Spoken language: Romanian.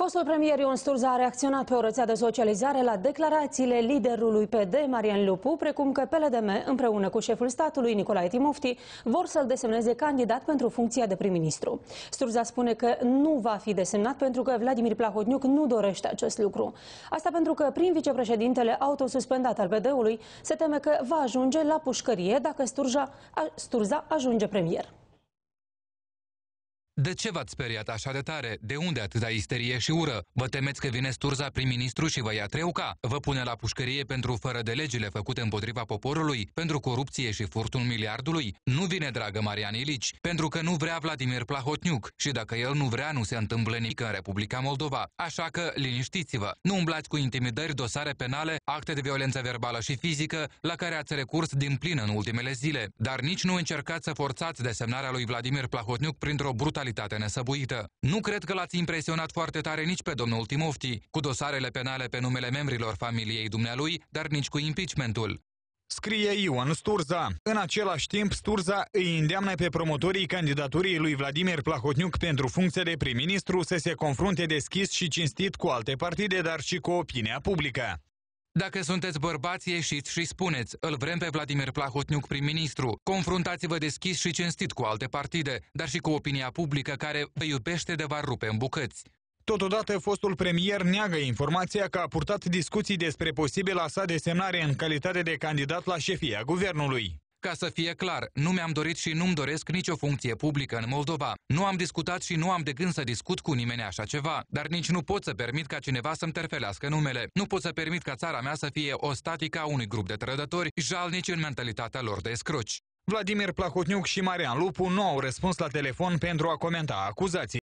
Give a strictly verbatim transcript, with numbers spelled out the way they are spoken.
Fostul premier Ion Sturza a reacționat pe o rețea de socializare la declarațiile liderului P D, Marian Lupu, precum că P L D M, împreună cu șeful statului, Nicolae Timofti, vor să-l desemneze candidat pentru funcția de prim-ministru. Sturza spune că nu va fi desemnat pentru că Vladimir Plahotniuc nu dorește acest lucru. Asta pentru că prin vicepreședintele autosuspendat al P D-ului se teme că va ajunge la pușcărie dacă Sturza, Sturza ajunge premier. De ce v-ați speriat așa de tare? De unde atâta isterie și ură? Vă temeți că vine Sturza prim-ministru și vă ia treuca? Vă pune la pușcărie pentru fără de legile făcute împotriva poporului? Pentru corupție și furtul miliardului? Nu vine, dragă Marian Ilici, pentru că nu vrea Vladimir Plahotniuc și dacă el nu vrea, nu se întâmplă nimic în Republica Moldova. Așa că liniștiți-vă, nu umblați cu intimidări, dosare penale, acte de violență verbală și fizică la care ați recurs din plin în ultimele zile. Dar nici nu încercați să forțați desemnarea lui Vladimir Plahotniuc printr-o brutalitate nesăbuită. Nu cred că l-ați impresionat foarte tare nici pe domnul Timofti, cu dosarele penale pe numele membrilor familiei dumnealui, dar nici cu impeachmentul. Scrie Ion Sturza. În același timp, Sturza îi îndeamnă pe promotorii candidaturii lui Vladimir Plahotniuc pentru funcția de prim-ministru să se confrunte deschis și cinstit cu alte partide, dar și cu opinia publică. Dacă sunteți bărbați, ieșiți și spuneți, îl vrem pe Vladimir Plahotniuc prim-ministru. Confruntați-vă deschis și cinstit cu alte partide, dar și cu opinia publică care vă iubește de va rupe în bucăți. Totodată, fostul premier neagă informația că a purtat discuții despre posibila sa desemnare în calitate de candidat la șefia guvernului. Ca să fie clar, nu mi-am dorit și nu-mi doresc nicio funcție publică în Moldova. Nu am discutat și nu am de gând să discut cu nimeni așa ceva, dar nici nu pot să permit ca cineva să-mi terfelească numele. Nu pot să permit ca țara mea să fie o statică a unui grup de trădători jalnici în mentalitatea lor de escroci. Vladimir Plahotniuc și Marian Lupu nu au răspuns la telefon pentru a comenta acuzații.